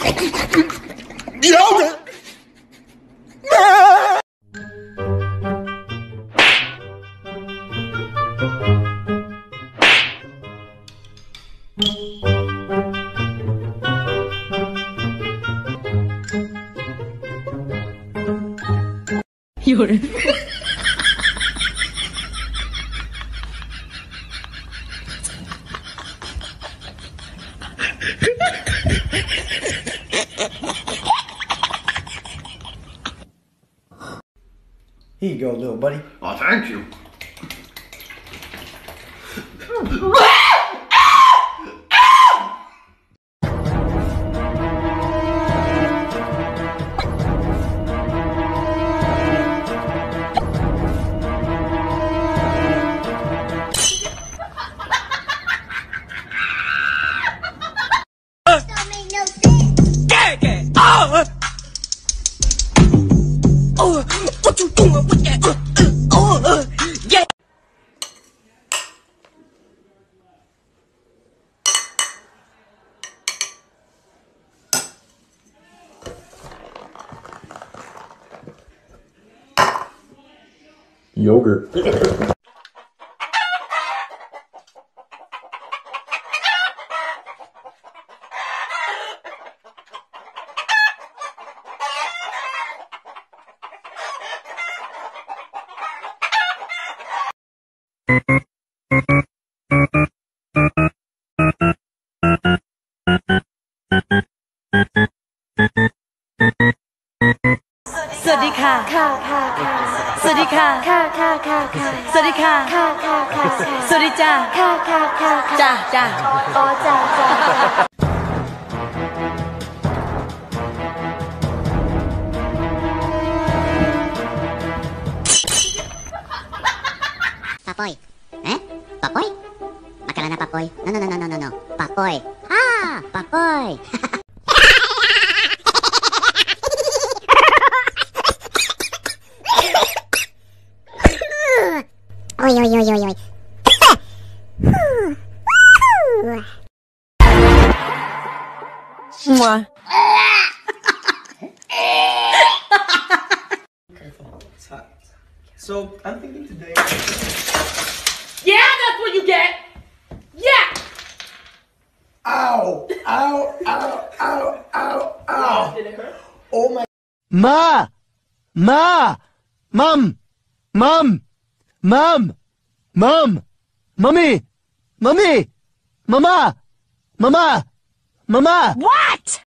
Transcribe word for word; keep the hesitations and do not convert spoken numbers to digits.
Yogurt! 有人。 Here you go, little buddy. Oh, thank you. Oh, what you doing with that? Uh, uh, oh, uh, yeah. Yogurt. Sadika, Sadika, Sadika, Sadika, Ja, Ja, oh, Ja, Ja. Papoy. Eh? Papoy? Akala na Papoy? No, no, no, no, no, no, no. Papoy. Ah! Papoy! Oy, oy, oy, oy, oy. Mwah. It's hot. So, I'm thinking today... Yeah, that's what you get. Yeah. Ow! Ow! Ow! Ow! Ow! Ow! Did it hurt? Oh my... Ma! Ma! Mom! Mom! Mom! Mom! Mommy! Mommy! Mama! Mama! Mama! What?